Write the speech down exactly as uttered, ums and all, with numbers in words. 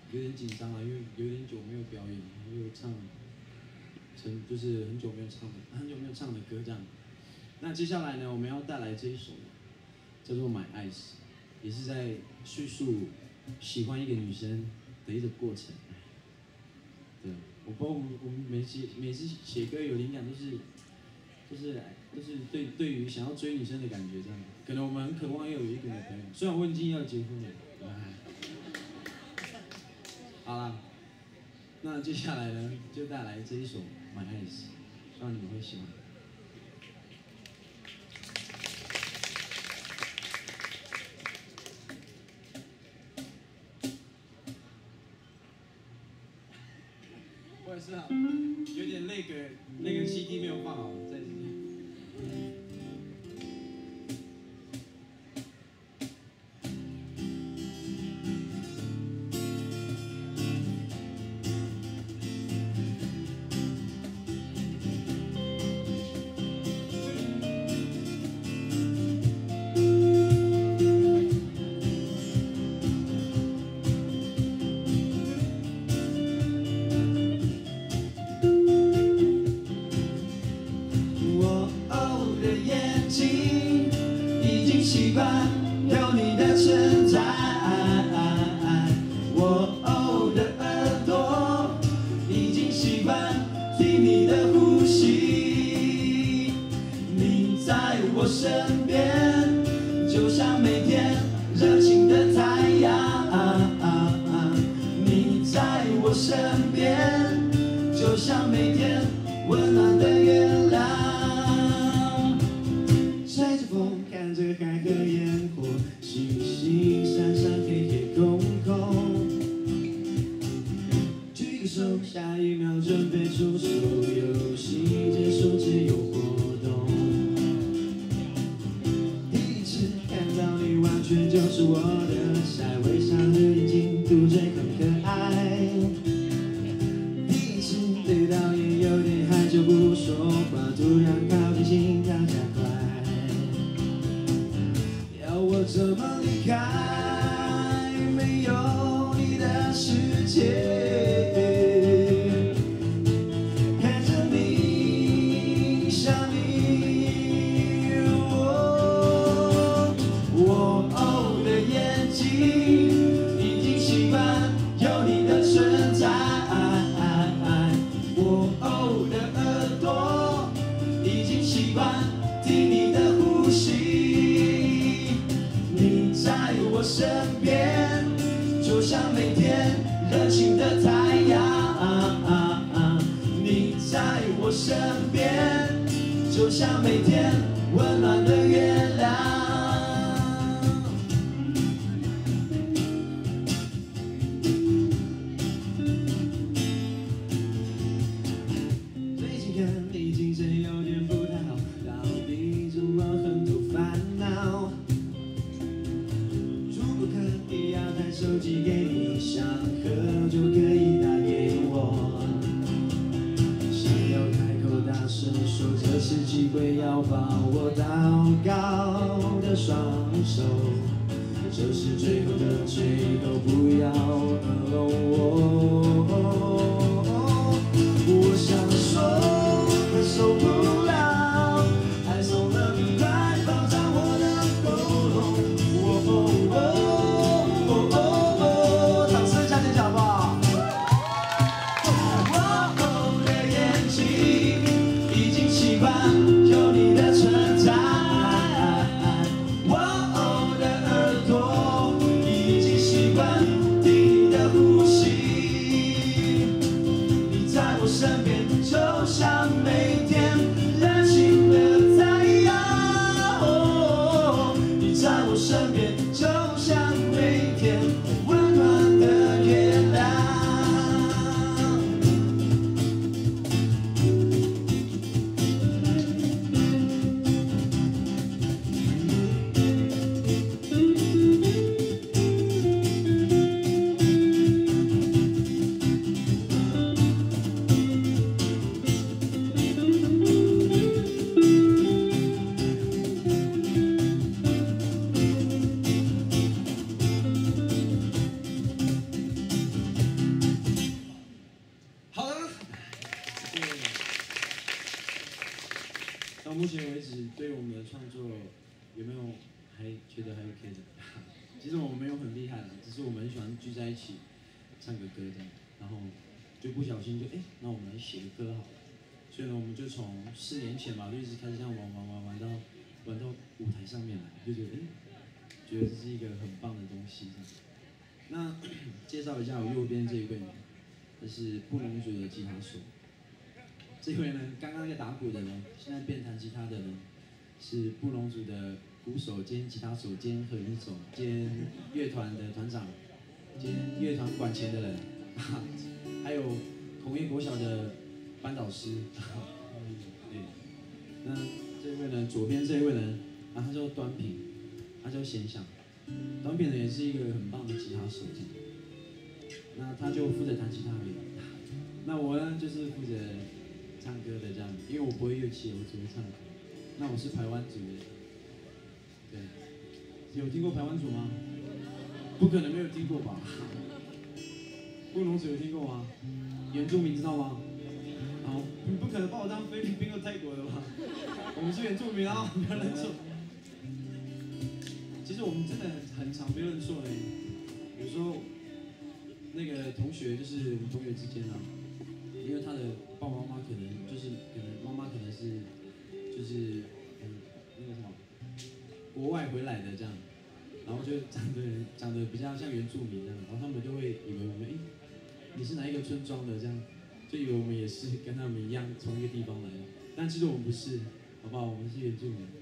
有点紧张啊，因为有点久没有表演，没有唱，成就是很久没有唱的，很久没有唱的歌这样。那接下来呢，我们要带来这一首叫做《My Eyes》，也是在叙述喜欢一个女生的一个过程。对，我不知道我们我们每次每次写歌有灵感都是，就是就是对对于想要追女生的感觉这样。可能我们很渴望要有一个女朋友，虽然我已经要结婚了。好啦，那接下来呢，就带来这一首《My Eyes》，希望你们会喜欢。不好意思啊，有点那个那个 C D 没有放好，在这里。习惯有你的存在，我哦的耳朵已经习惯听你的呼吸。你在我身边，就像每天热情的太阳。你在我身边，就像每天温暖的月亮。吹着风，看着海和烟火，星星闪闪，黑黑空空。举个手，下一秒准备出手，游戏结束，自由活动。第一次看到你，完全就是我的菜，微笑的眼睛，嘟嘴很可爱。第一次对到眼，有点害羞不说话，突然靠近，心跳加快。我怎么离开没有你的世界？看着你，想你，我，我哦的眼睛已经习惯有你的存在，我哦的耳朵已经习惯听你的呼吸。在我身边，就像每天热情的太阳。你在我身边，就像每天温暖的月亮。最近看你精神有点不太好，到底怎么很多烦恼？手机给你，想喝就可以打给我。想要开口大声说，这是机会，要把我祷告的双手。这是最后的最后，不要我。我想说，可受不了，爱送了冰块，包扎我的喉咙。我哦。有你的存在，我哦的耳朵已经习惯。 目前为止对我们的创作有没有还觉得还 OK 的？其实我们没有很厉害的，只是我们很喜欢聚在一起唱个歌这样，然后就不小心就哎，那我们来写个歌好了。所以呢，我们就从四年前嘛，就一直开始这样玩玩玩玩到玩到舞台上面来，就觉得哎，觉得这是一个很棒的东西这样。那介绍一下我右边这一位呢，这是布农族的吉他手。这位呢，刚刚在打鼓的呢，现在变弹吉他的呢，是布农族的鼓手兼吉他手兼和音手兼乐团的团长兼乐团管弦的人，还有红叶国小的班导师。对，那这位呢，左边这位呢，啊，他叫端平，他叫贤祥。端平呢也是一个很棒的吉他手，那他就负责弹吉他而已。那我呢，就是负责唱歌的这样，因为我不会乐器，我只会唱歌。那我是排湾族的，对，有听过排湾族吗？不可能没有听过吧？布农族有听过吗？原住民知道吗？好，你不可能把我当菲律宾或泰国的吧？我们是原住民啊，不要认错。其实我们真的很很常被认错的，有时候那个同学就是我们同学之间啊。因为他的爸爸妈妈可能就是可能妈妈可能是就是嗯那个什么国外回来的这样，然后就长得长得比较像原住民这样，然后他们就会以为我们哎、欸、你是哪一个村庄的这样，就以为我们也是跟他们一样从一个地方来的，但其实我们不是，好不好？我们是原住民。